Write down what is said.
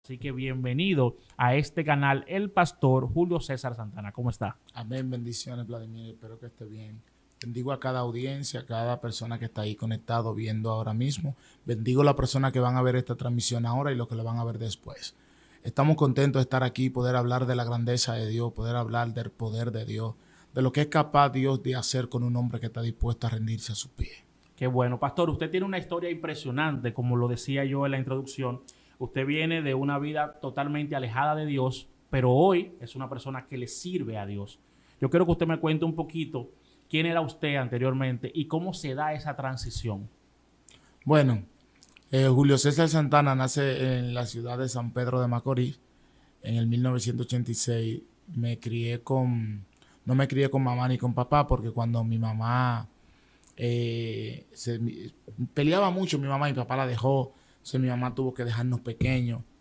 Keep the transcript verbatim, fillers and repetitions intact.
Así que bienvenido a este canal, el pastor Julio César Santana. ¿Cómo está? Amén, bendiciones, Vladimir. Espero que esté bien. Bendigo a cada audiencia, a cada persona que está ahí conectado viendo ahora mismo. Bendigo a las personas que van a ver esta transmisión ahora y los que la van a ver después. Estamos contentos de estar aquí, poder hablar de la grandeza de Dios, poder hablar del poder de Dios, de lo que es capaz Dios de hacer con un hombre que está dispuesto a rendirse a sus pies. Qué bueno, pastor. Usted tiene una historia impresionante, como lo decía yo en la introducción. Usted viene de una vida totalmente alejada de Dios, pero hoy es una persona que le sirve a Dios. Yo quiero que usted me cuente un poquito quién era usted anteriormente y cómo se da esa transición. Bueno, eh, Julio César Santana nace en la ciudad de San Pedro de Macorís en el mil novecientos ochenta y seis. Me crié con, no me crié con mamá ni con papá porque cuando mi mamá eh, se, peleaba mucho, mi mamá y mi papá la dejó. Entonces mi mamá tuvo que dejarnos pequeños.